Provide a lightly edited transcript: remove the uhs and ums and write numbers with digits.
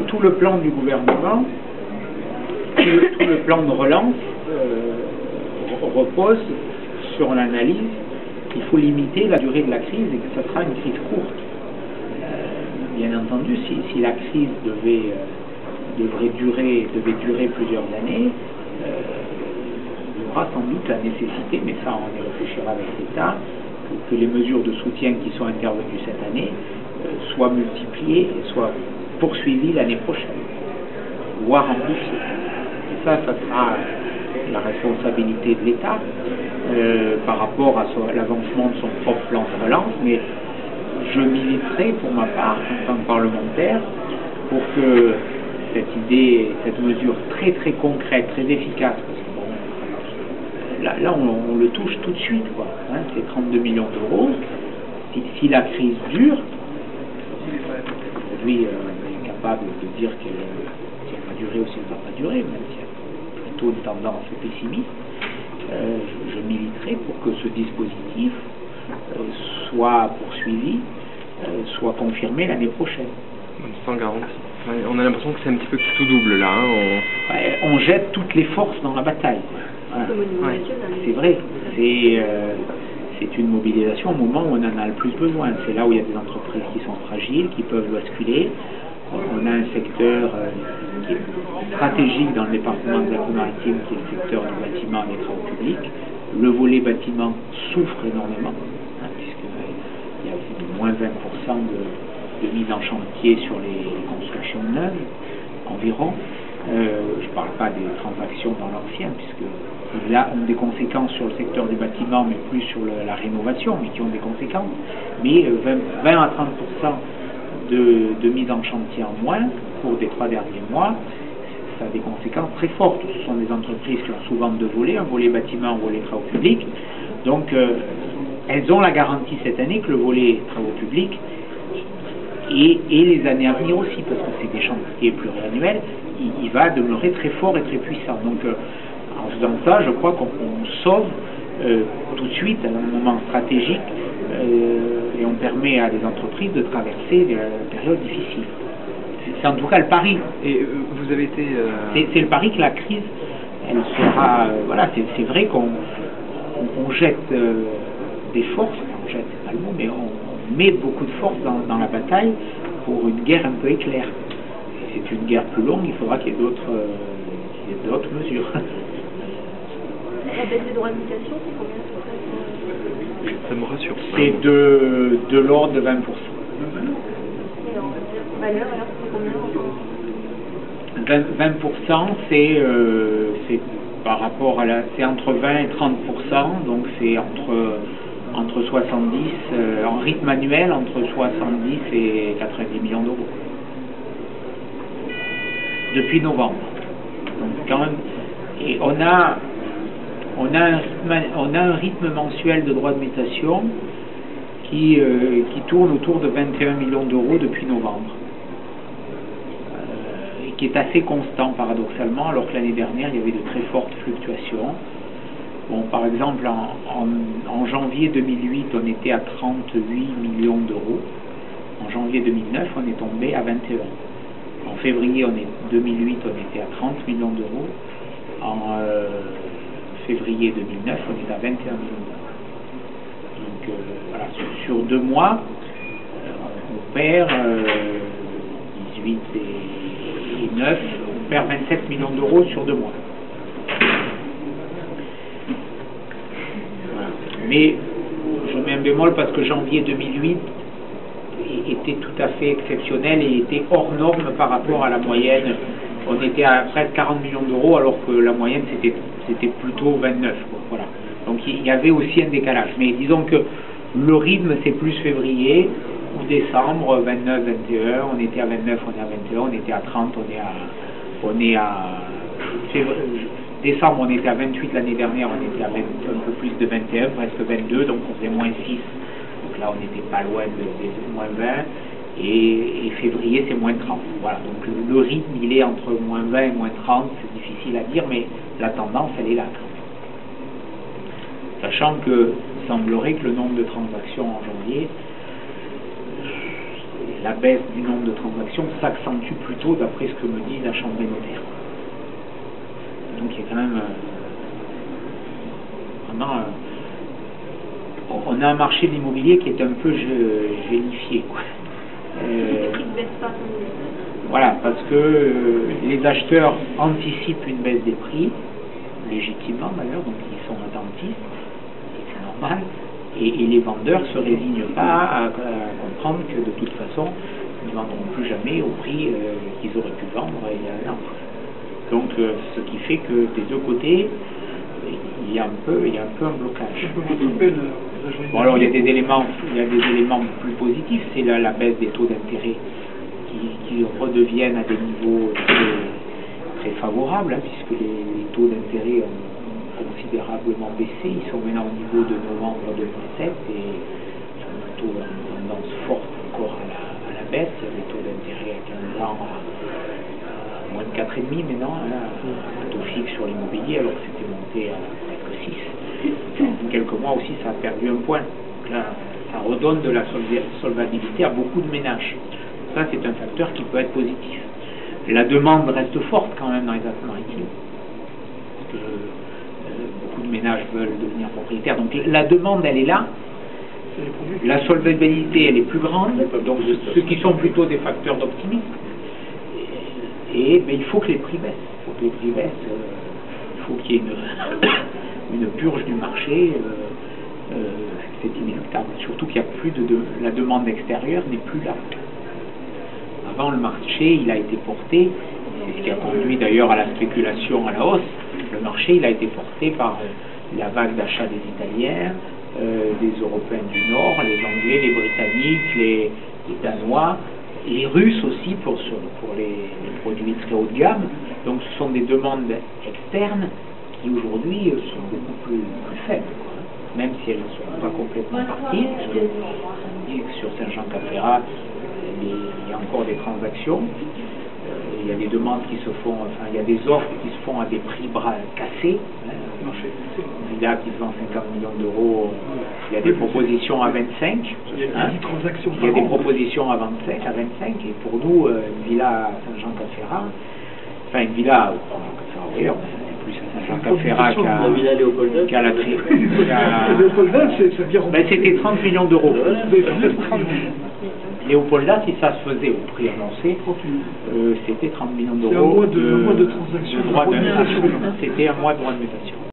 tout le plan du gouvernement, tout le plan de relance repose sur l'analyse qu'il faut limiter la durée de la crise et que ce sera une crise courte. Bien entendu, si la crise devait durer plusieurs années, il y aura sans doute la nécessité, mais ça on y réfléchira avec l'État, que les mesures de soutien qui sont intervenues cette année soient multipliées et soient poursuivies l'année prochaine, voire amplifiées. Et ça sera la responsabilité de l'État par rapport à l'avancement de son propre plan de relance, mais je militerai pour ma part, en tant que parlementaire, pour que cette mesure très très concrète, très efficace, parce que là on le touche tout de suite, quoi, hein, c'est 32 millions d'euros. Si la crise dure, aujourd'hui on est capable de dire qu'elle va durer ou si elle ne va pas durer, même s'il y a plutôt une tendance pessimiste, je militerai pour que ce dispositif soit poursuivi, soit confirmé l'année prochaine. Sans garantie. On a l'impression que c'est un petit peu tout double là. Hein, on jette toutes les forces dans la bataille. Voilà. Ouais. C'est vrai. C'est une mobilisation au moment où on en a le plus besoin. C'est là où il y a des entreprises qui sont fragiles, qui peuvent basculer. On a un secteur qui est stratégique dans le département des Alpes-Maritimes, qui est le secteur du bâtiment et des travaux publics. Le volet bâtiment souffre énormément, hein, puisqu'il y a moins 20% de mise en chantier sur les constructions neuves environ. Je ne parle pas des transactions dans l'ancien, puisque là ont des conséquences sur le secteur du bâtiment, mais plus sur la rénovation, mais qui ont des conséquences. Mais 20 à 30% de mise en chantier en moins pour des 3 derniers mois, ça a des conséquences très fortes. Ce sont des entreprises qui ont souvent deux volets, un volet bâtiment, un volet travaux publics. Donc elles ont la garantie cette année que le volet travaux publics et les années à venir aussi, parce que c'est des chantiers pluriannuels, il va demeurer très fort et très puissant. Donc en faisant ça, je crois qu'on sauve tout de suite à un moment stratégique et on permet à des entreprises de traverser des périodes difficiles. C'est en tout cas le pari. Et vous avez été... C'est le pari que la crise, elle sera... voilà, c'est vrai qu'on jette des forces, on jette, c'est pas le mot, mais on met beaucoup de force dans la bataille pour une guerre un peu éclair. Si c'est une guerre plus longue, il faudra qu'il y ait d'autres mesures. La baisse des droits de mutation, c'est combien? Ça me rassure. C'est de l'ordre de 20%. Et en valeur, alors, c'est combien? 20%, c'est par rapport à c'est entre 20 et 30%, donc c'est entre 70, en rythme annuel, entre 70 et 90 millions d'euros. Depuis novembre. Donc quand même, et on a un rythme mensuel de droits de mutation qui tourne autour de 21 millions d'euros depuis novembre. Et qui est assez constant paradoxalement, alors que l'année dernière il y avait de très fortes fluctuations. Bon, par exemple, en janvier 2008, on était à 38 millions d'euros. En janvier 2009, on est tombé à 21. En février 2008, on était à 30 millions d'euros. En février 2009, on est à 21 millions d'euros. Donc voilà, sur 2 mois, on perd 18 et 9, on perd 27 millions d'euros sur 2 mois. Voilà. Mais je mets un bémol parce que janvier 2008 était tout à fait exceptionnel et était hors norme par rapport à la moyenne. On était à presque 40 millions d'euros alors que la moyenne c'était plutôt 29. Quoi. Voilà. Donc il y avait aussi un décalage. Mais disons que le rythme c'est plus février ou décembre, 29, 21, on était à 29, on est à 21, on était à 30, on est à décembre on était à 28 l'année dernière, on était à un peu plus de 21, presque 22, donc on faisait moins 6. Donc là on n'était pas loin des moins 20. Et février c'est moins 30. Voilà, donc le rythme il est entre moins 20 et moins 30, c'est difficile à dire, mais la tendance elle est là quand même. Sachant que il semblerait que le nombre de transactions en janvier, la baisse du nombre de transactions s'accentue plutôt d'après ce que me dit la Chambre des notaires. Donc il y a quand même vraiment on a un marché de l'immobilier qui est un peu gélifié, quoi. Les prix ne baissent pas. Voilà, parce que les acheteurs anticipent une baisse des prix, légitimement d'ailleurs, donc ils sont attentifs, et c'est normal, et les vendeurs ne se résignent pas à comprendre que de toute façon, ils ne vendront plus jamais au prix qu'ils auraient pu vendre il y a un an. Donc ce qui fait que des deux côtés, il y a un peu un blocage. Bon, alors il y a des éléments plus positifs, c'est la baisse des taux d'intérêt qui redeviennent à des niveaux très favorables, hein, puisque les taux d'intérêt ont considérablement baissé. Ils sont maintenant au niveau de novembre 2007 et sont plutôt en tendance forte encore à la baisse. Il y a des taux d'intérêt à 15 ans à moins de 4,5 maintenant, hein, un taux fixe sur l'immobilier, alors que c'était monté à presque 6. En quelques mois aussi, ça a perdu un point. Donc là, ça redonne de la solvabilité à beaucoup de ménages. Ça, c'est un facteur qui peut être positif. La demande reste forte quand même dans les Alpes-Maritimes, parce que beaucoup de ménages veulent devenir propriétaires. Donc la demande, elle est là. La solvabilité, elle est plus grande. Donc ceux qui sont plutôt des facteurs d'optimisme. Et il faut que les prix baissent. Il faut que les prix baissent. Il faut qu'il y ait une purge du marché. C'est inéluctable. Surtout qu'il n'y a plus la demande extérieure n'est plus là. Avant, le marché, il a été porté, c'est ce qui a conduit d'ailleurs à la spéculation à la hausse. Le marché, il a été porté par la vague d'achat des Italiens, des Européens du Nord, les Anglais, les Britanniques, les Danois, les Russes aussi pour les produits très haut de gamme. Donc ce sont des demandes externes qui aujourd'hui sont beaucoup plus faibles, quoi. Même si elles ne sont pas complètement parties. Sur Saint-Jean-Cap-Ferrat, il y a encore des transactions, il y a des demandes qui se font, enfin il y a des offres qui se font à des prix cassés, hein, une villa qui se vend 50 millions d'euros, il y a des propositions à 25, il y a des propositions à 25, et pour nous, une villa à Saint-Jean-Cap-Ferrat, enfin une villa, c'est plus à Saint-Jean-Cap-Ferrat qu'à la tribu, c'était 30 millions d'euros. Léopolda, si ça se faisait au prix annoncé, c'était 30 millions d'euros de droits de mutation. C'était un mois de droit de mutation.